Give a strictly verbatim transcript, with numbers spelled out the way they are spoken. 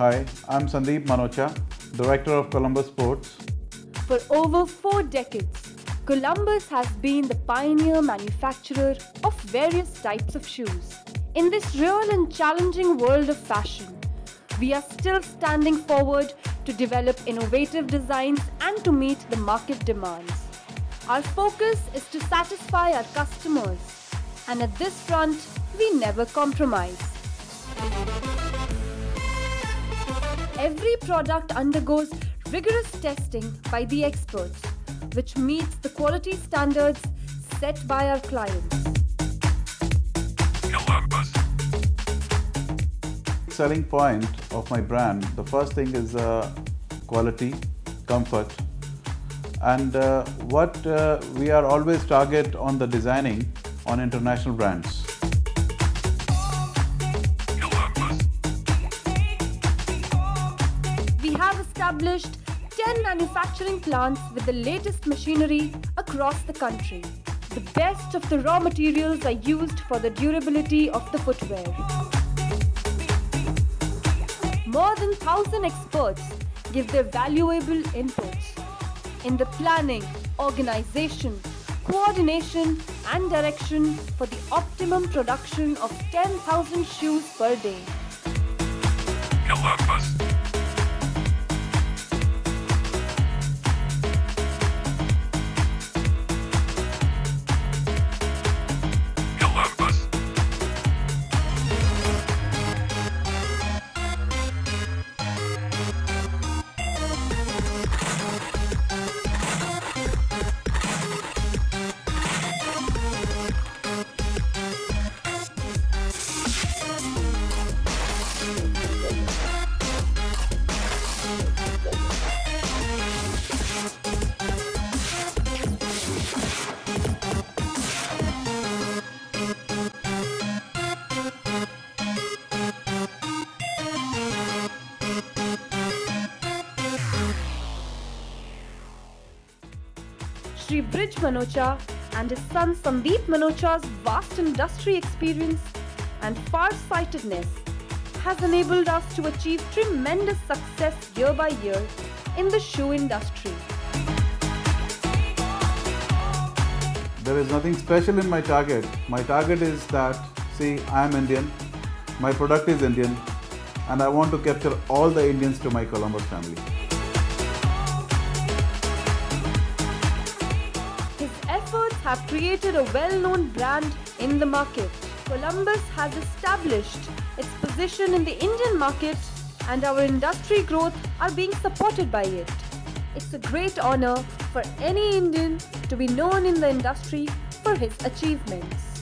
Hi, I'm Sandeep Manocha, Director of Columbus Sports. For over four decades, Columbus has been the pioneer manufacturer of various types of shoes. In this real and challenging world of fashion, we are still standing forward to develop innovative designs and to meet the market demands. Our focus is to satisfy our customers, and at this front, we never compromise. Every product undergoes rigorous testing by the experts, which meets the quality standards set by our clients. Selling point of my brand, the first thing is uh, quality, comfort, and uh, what uh, we are always target on the designing on international brands. We have established ten manufacturing plants with the latest machinery across the country. The best of the raw materials are used for the durability of the footwear. More than one thousand experts give their valuable inputs in the planning, organization, coordination and direction for the optimum production of ten thousand shoes per day. Columbus. Shri Brij Manocha and his son Sandeep Manocha's vast industry experience and far-sightedness has enabled us to achieve tremendous success year by year in the shoe industry. There is nothing special in my target. My target is that, see, I am Indian, my product is Indian, and I want to capture all the Indians to my Columbus family. His efforts have created a well-known brand in the market. Columbus has established its position in the Indian market, and our industry growth are being supported by it. It's a great honor for any Indian to be known in the industry for his achievements.